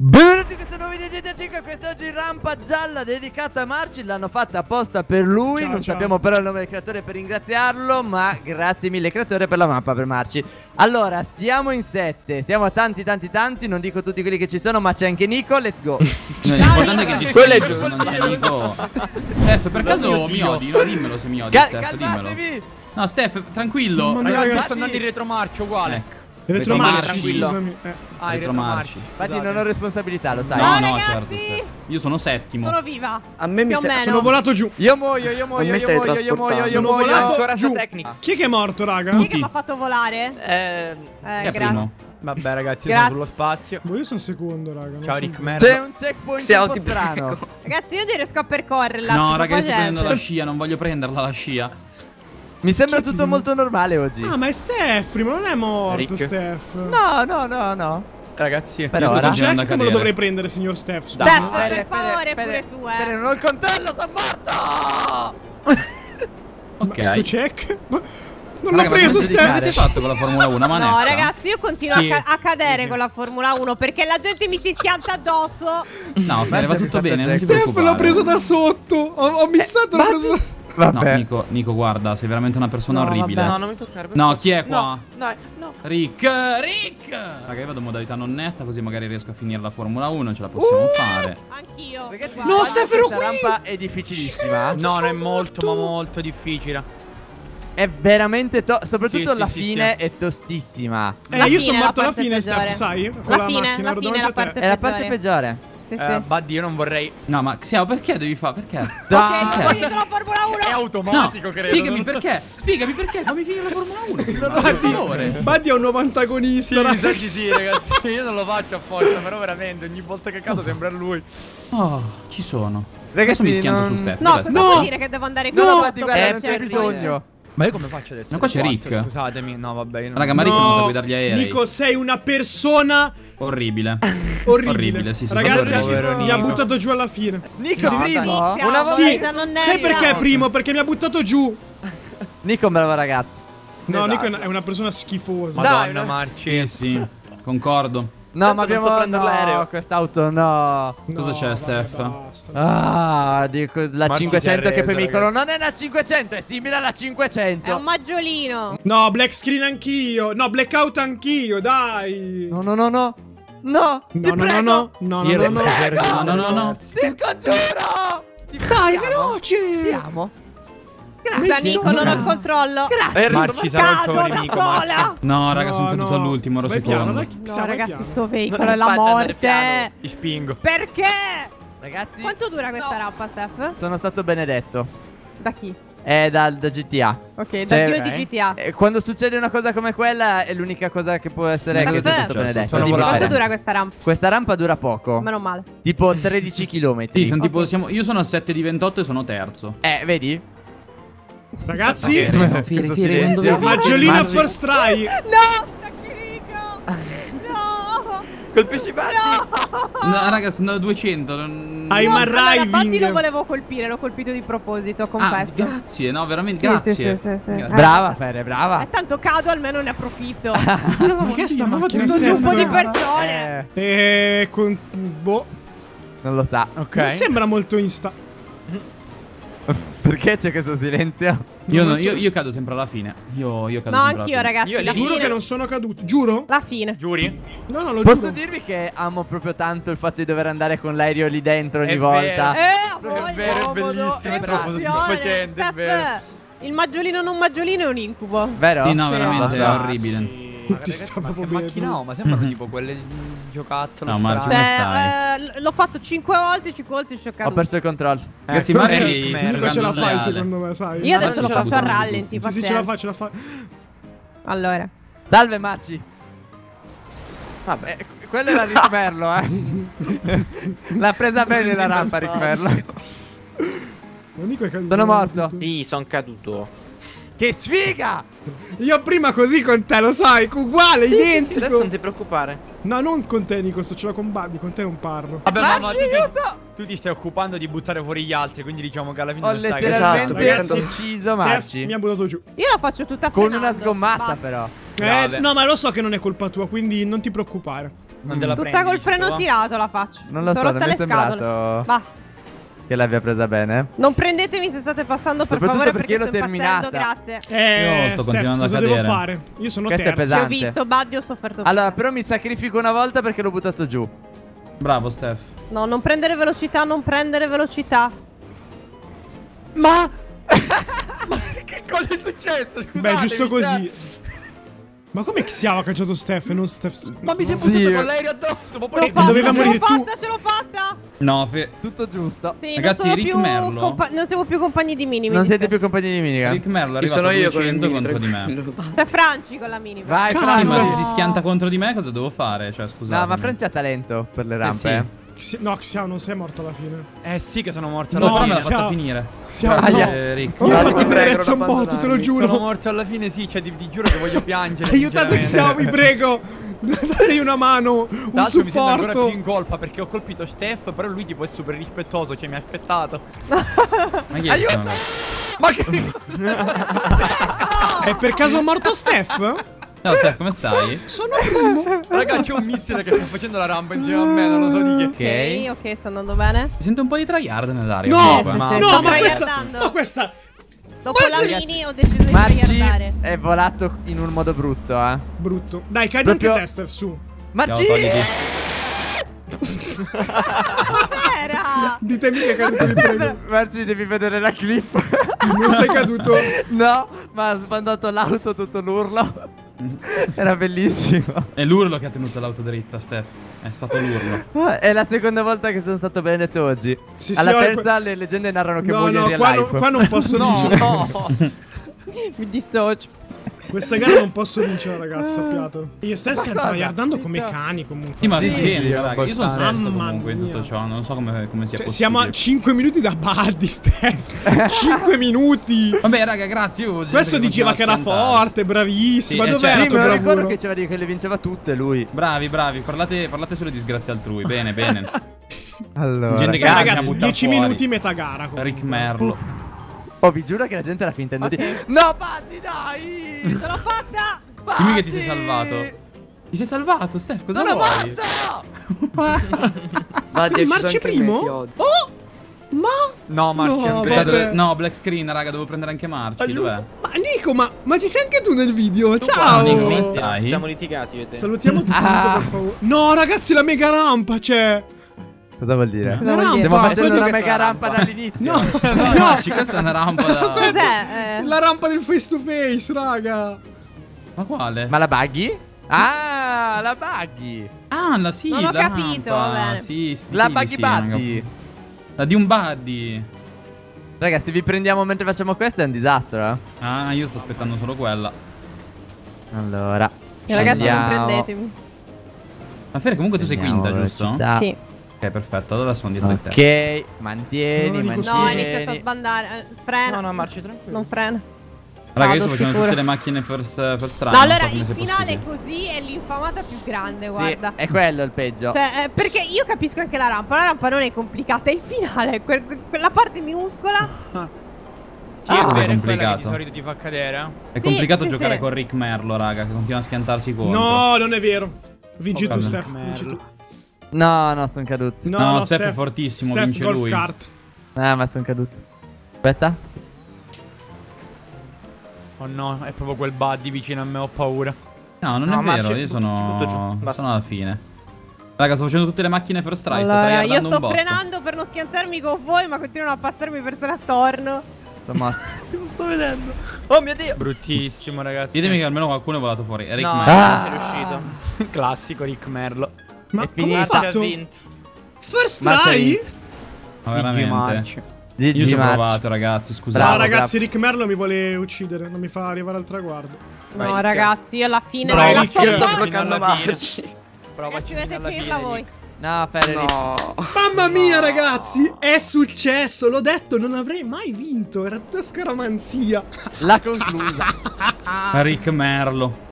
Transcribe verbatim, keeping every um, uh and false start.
Benvenuti in questo nuovo video di G T A cinque. Quest'oggi rampa gialla dedicata a Marci. L'hanno fatta apposta per lui. Ciao, Non ciao. sappiamo però il nome del creatore per ringraziarlo, ma grazie mille creatore per la mappa per Marci. Allora, siamo in sette. Siamo tanti tanti tanti. Non dico tutti quelli che ci sono, ma c'è anche Nico. Let's go. No, l'importante è che ci sia Nico, non c'è Nico. Steph, per caso mi odi? No, dimmelo se mi odi, Cal Steph, calmatevi. dimmelo. No, Steph, tranquillo. Mamma mia, Ragazzi, ragazzi. Sto andando in retromarcia uguale. ecco. Retromarci, tranquillo. scusami. Eh. Ah, in Retromarci. retromarci. Infatti non ho responsabilità, lo sai. No, No, no, ragazzi. certo, Steph. Io sono settimo. Sono viva. A me mi Più o stai... meno. Sono volato giù. Io muoio, io muoio, me io stai muoio, io muoio, io Sono muoio. volato Ancora sta giù. tecnica. Chi è che è morto, raga? Chi è che Tutti. mi ha fatto volare? Eh... Eh, Chi è grazie. primo? Vabbè ragazzi, io Grazie. sono sullo spazio. Boh, io sono secondo, raga. non Ciao so- Rick merda. C'è un checkpoint Sei un po' auti- strano. Ragazzi, io non riesco a percorrerla. No, tipo raga, io sto facendo. prendendo la scia, non voglio prenderla la scia. Mi sembra tutto molto normale oggi. Ah, ma è Steph, ma non è morto, Rick. Steph. No, no, no, no. Ragazzi, Per Io sto ora. Questo continuando a Jack come lo cadere. dovrei prendere, signor Steph? Scusa. Steph, No, per Pere, favore, Pere, pure tu, eh. Pere, non ho il controllo, sono morto! Ok. Sto check? Ma- Non Raga, l'ho ma preso, cosa avete Steph. fatto con la Formula uno? Ma No, netta? ragazzi, io continuo Sì. a, ca- a cadere con la Formula uno perché la gente mi si schianta addosso. No, Fere, va tutto bene, non ti Steph l'ho preoccupare. preso da sotto. Ho, ho missato, l'ho preso da... No, Vabbè. Nico, Nico, guarda, sei veramente una persona No, orribile. vabbè. no, non mi toccare. per No, favore. chi è qua? No, dai, no. Rick, Rick! Raga, io vado in modalità non netta, così magari riesco a finire la Formula uno, ce la possiamo fare. Anch'io. Ragazzi, Guarda. No, guarda, Steph, ero questa qui! rampa è difficilissima. No, non è sono molto, morto. ma molto difficile. È veramente to soprattutto Sì, la sì, sì, fine sì. è tostissima. Eh, La io fine sono è la morto alla parte fine, peggiore. Steph, sai? Con La la, fine, macchina, la ero fine è davanti la a te. parte È la parte peggiore. peggiore. Sì, sì. Eh, Buddy, io non vorrei... No, ma Xiao, perché devi fare? Perché? Ok, Dai. ho finito la Formula uno. È No, automatico, credo. spiegami perché. Spiegami perché, fammi finire la Formula uno. Per favore. Buddy è un nuovo antagonista, Sì, mi sa raga. di sì, ragazzi. Io non lo faccio apposta, però veramente ogni volta che cado sembra lui. Oh, ci sono. Ragazzi, Adesso mi schianto non- su Steph. No, dov'è cosa Steph? No. vuol dire che devo andare No, con no, la guardi, guarda, Eh, non c'è certo. bisogno. Ma io come faccio adesso? Ma qua c'è Basta, Rick. Scusatemi, no vabbè, io non... Raga, ma Rick non sa No, guidare gli aerei. Nico, sei una persona Orribile. orribile. Orribile, sì, sì, Ragazzi, proprio orribile. mi ha Nico. buttato giù alla fine. Nico No, primo. Inizia, Una oh, volta. Sì, Guarda, non è sai perché è bravo. primo? Perché mi ha buttato giù. Nico è un bravo ragazzo. No, Esatto. Nico è una, è una persona schifosa. Madonna, Dai, no. Marci. Sì, sì, concordo. No, Tanto ma non abbiamo so prendere no, l'aereo. quest'auto no. No, Cosa c'è, vabbè, Steph? basta. Ah, dico la Marco cinquecento si è che poi mi arreso, dicono ragazzi. non è la cinquecento, è simile alla È cinquecento. un maggiolino. No, black screen anch'io. No, blackout anch'io, dai. No, no, no, no. No, ti No, no, prego. no, no, no, Io no, lo no. prego. No, no, no, no. Ti scongiuro. Ti Dai, prego. veloce. Ti amo. Scusa, Mezz'ora. Nico, non ho il controllo. Grazie. Eh, Marci, sarà il Cado tuo da nemico, sola. Marci. No, raga, sono No, caduto no. all'ultimo, ero Vai piano, secondo. vai, No, Sia, vai ragazzi, piano. sto veicolo Non è è la facile andare piano. morte. Ti spingo. Perché? Ragazzi, Quanto dura questa rampa, Steph? sono stato benedetto. Da chi? È dal da G T A. Ok, da Cioè, dio ok. di G T A. E quando succede una cosa come quella è l'unica cosa che può essere Ma che cosa sia è stato successo? benedetto. Stanno Dimmi, volando. Quanto Fede. dura questa rampa? Questa rampa dura poco. Meno male. Tipo tredici chilometri. Sì, sono tipo, siamo, io sono a sette di ventotto e sono terzo. Eh, vedi? Ragazzi, Fere, no, Fere, Questo Fere, non silenzio. dovevi- Maggiolina Marci. first try. No! Tacchirico! No! Colpisci Buddy. No, raga, sono a duecento. non- I'm No, allora, arriving. infatti lo volevo colpire, l'ho colpito di proposito, Ah, confesso. grazie, no, veramente, Sì, grazie. sì, sì, sì, sì. Grazie. Brava, Fede, Eh, brava. tanto cado, almeno ne approfitto. Ma che è sta macchina, Un Steph? gruppo di persone. Eh, Eh, con... Boh. non lo sa. Ok. Non sembra molto insta. Perché c'è questo silenzio? Io, no- io, io cado sempre alla fine. Io, io cado No, sempre anch'io, alla fine. ragazzi. Io la lì- Giuro fine. che non sono caduto. Giuro? La fine. Giuri? No, no, lo Posso giuro. dirvi che amo proprio tanto il fatto di dover andare con l'aereo lì dentro ogni È volta. vero. Eh, a voglia. È vero, è comodo, bellissimo, è è troppo bravissimo. soddisfacente, è Steph, vero. il maggiolino non maggiolino è un incubo. Vero? Sì, no, Sì, veramente, lo è so. orribile. Ti sta proprio bene. macchina ho, ma sembrano tipo quelle di giocattolo. No, Marci, strane. come stai? Beh, eh, l'ho fatto cinque volte, cinque volte ci ho Ho caduto. perso il controllo. Ragazzi, Ecco, magari eh, stai merda. Nico ce la giocando fai leale. secondo me, sai. Io adesso Ma lo non ce faccio a la butto rallenti. Sì, sì, ce pazienza. la fa, ce la fa. Allora. Salve, Marci. Vabbè. Eh, quello era Rick Merlo, eh. L'ha presa bene la rampa, Rick Merlo. Ma Nico è caduto. Sono morto. Sì, sono caduto. Che sfiga! Io prima così con te, lo sai, uguale, Sì, identico. adesso non ti preoccupare. No, non con te, Nico, sto ce l'ho con Buddy, con te non parlo. Vabbè, ma, ma Marci, tu, ti, aiuto! tu ti stai occupando di buttare fuori gli altri, quindi diciamo che alla fine Ho non stai letteralmente Esatto, ragazzi. ucciso Steph Marci. mi ha buttato giù. Io la faccio tutta Con frenando. una sgommata Basta. però. Eh, no, ma lo so che non è colpa tua, quindi non ti preoccupare. Non te la Tutta prendi, col freno dici tu? tirato la faccio. Non lo Sono so, rotte non mi è le scatole. sembrato Basta. che l'abbia presa bene. Non prendetemi se state passando, per Soprattutto favore, perché perché, l'ho sto impazzendo, terminata. grazie. Eh, Io sto Steph, continuando a cosa devo cadere. fare? Io sono Questo è terzo. pesante. Ho visto, Buddy, ho sofferto. Allora, però mi sacrifico una volta perché l'ho buttato giù. Bravo, Steph. No, non prendere velocità, non prendere velocità. Ma... Ma che cosa è successo? Scusate. Beh, giusto così. Ma come Xiao ha cacciato Steph e non Steph? Ma mi sei Sì. buttato con l'aereo addosso. Ma L'ho poi... fatta, doveva ce morire l'ho tu. fatta, ce l'ho fatta. No, fe- Tutto giusto. Sì, Ragazzi, non sono Rick più Merlo? compa- non siamo più compagni di minimi. Non siete più compagni di minica. Rick Merlo è Chi arrivato sono a io con il duecento mini, contro di me. tranquillo. C'è Franci con la mini. Vai, Cazzo, Sì, Franci. ma no. se si schianta contro di me cosa devo fare? Cioè, scusate. No, ma Franci ha talento per le rampe. sì. eh. Xi- No, Xiao non sei morto alla fine. Eh sì che sono morto No, alla No, me fine. l'ha Xiao. fatta finire. Xiao, Grazie, no. Rick. Io ho No, fatto ti prego, tenerezza un non botto, te lo abbandonarmi. giuro. Sono morto alla fine, sì, cioè ti, ti giuro che voglio piangere. Aiutate Xiao, sinceramente. vi prego. Dategli una mano, un Tra l'altro mi sento ancora supporto. più in colpa perché ho colpito Steph, però lui tipo è super rispettoso, cioè mi ha aspettato. Ma chi è Aiuto! questo? Ma che... È per caso morto Steph? Ciao, Steph, come stai? Sono primo. Raga, c'è un missile che sta facendo la rampa insieme a me, non lo so di che. Ok, ok, sta andando bene. Si sente un po' di tryhard nell'aria. No, comunque. sì, no, sì, no, sto ma questa, tryhardando. ma questa. Dopo Ma la ragazzi- mini ho deciso di Marci tryhardare. è volato in un modo brutto, eh. Brutto. Dai, cadi Proprio- anche te, Steph, su. Ciao, Marci! togliti. Cos'era? Ditemi che è caduto, vi prego. Marci, devi vedere la clip. Non sei caduto. No, ma ha sbandato l'auto tutto l'urlo. Era bellissimo. È l'urlo che ha tenuto l'auto dritta, Steph. È stato l'urlo. È la seconda volta che sono stato benedetto oggi. Sì, sì, Alla ho- terza le leggende narrano che No, muoio in no, real qua, life. no, qua non posso vincere. No! Mi dissocio. Questa gara non posso vincere, ragazzi, sappiatelo. Io e Steph stiamo cosa? tryhardando come cani, comunque. Sì, ma Sì, sì, sì, raga. Io sono abbastanza. sesto Mamma comunque in tutto mia. ciò. Non so come, come sia Cioè, possibile. siamo a cinque minuti da Buddy, Steph. cinque minuti. Vabbè, raga, grazie. Io Questo diceva che era forte, bravissimo. Sì, Ma eh, dov'era certo. Sì, tuo me lo ricordo bravuro? che diceva di che le vinceva tutte lui. Bravi, bravi. Parlate, parlate sulle disgrazie altrui. Bene, bene. Allora, Gente che Eh, Ah, ragazzi, bisogna buttare dieci fuori. minuti metà gara. comunque. Rick Merlo. oh, vi giuro che la gente era finta di Ok. no, Buddy, dai! Ce l'ho fatta! Dimmi che ti sei Buddy! salvato. Ti sei salvato, Steph? Cosa Sono vuoi? morto! Va, Quindi marci primo? Oh! Ma... No, Marci, No, aspetta. Aspetta, vabbè. dove- no, black screen, raga, devo prendere anche Marci. Dov'è? Ma Nico, ma, ma ci sei anche tu nel video? Ciao! qua, Nico, come stai? Siamo litigati io e te. Salutiamo tutti, Ah. Nico, per favore. No, ragazzi, la mega rampa c'è. Cosa vuol dire? La rampa. Stiamo facendo quello una che- mega rampa dall'inizio. No, No, no. Marci, questa è una rampa da... Cos'è? Eh, La rampa del face to face, raga. Ma quale? Ma la buggy? Ah, la buggy. Ah, la sì, Non ho la capito, rampa. va bene. Sì, sì, La sì, buggy sì, buddy. raga. La di un buddy. Raga, se vi prendiamo mentre facciamo questo è un disastro, eh. Ah, io sto aspettando solo quella. Allora. ragazzi, non andiamo. prendetemi. Ma Fere, comunque tu sei Andiamo, quinta, giusto? velocità. Sì. Ok, perfetto, allora sono dietro di te. Ok, mantieni, No, Nico, mantieni. No, ho Sì. iniziato a sbandare. Eh, Frena. No, no, marci tranquillo. Non frena. Raga, io Vado sto facendo sicuro. tutte le macchine first, first try. No, non allora so come il sia finale possibile. così è l'infamata più grande, Sì, guarda. è quello il peggio. Cioè, eh, perché io capisco anche la rampa. La rampa non è complicata, è il finale, quel- quella parte minuscola. Sì, Ah, è è vero, è quella che di complicato. solito ti fa cadere. È Sì, complicato sì, giocare sì. con Rick Merlo, raga, che continua a schiantarsi contro. No, non è vero. Vinci Oh, tu, calma. Steph. Merlo. Vinci tu. No, no, sono caduto. No, Steph è fortissimo, Steph, vince golf lui. kart. Eh, ma sono caduto. Aspetta. Oh no, è proprio quel buddy vicino a me, ho paura. No, non No, è Marci, vero, io butto- butto giù, sono... basta. sono alla fine. Raga, sto facendo tutte le macchine first try, sto Allora, io tryhardando un sto botto. frenando per non schiantarmi con voi, ma continuano a passarmi persone attorno. Sono morto. Cosa sto vedendo? Oh mio Dio. Bruttissimo, ragazzi. Ditemi che almeno qualcuno è volato fuori. Rick No, Merlo. Ah. non sei riuscito. Classico Rick Merlo. Ma È come hai finita. Marci ha fatto? vinto. First Marci ha try? vinto. Ma G G veramente. Marci. G Io G ci ho Marci. provato, ragazzi, scusate. No, Bravo, ragazzi, Rick Merlo mi vuole uccidere. Non mi fa arrivare al traguardo. Vai, No, Rick. ragazzi, io alla fine Bravo, la Rick, so io Sto sto bloccando alla fine. Marci. Provaci Ragazzi, fino dovete alla finirla fine. voi. Rick. No, Ferri. No. Mamma mia, ragazzi, è successo. L'ho detto, non avrei mai vinto. Era tutta scaramanzia. La conclusa. Rick Merlo.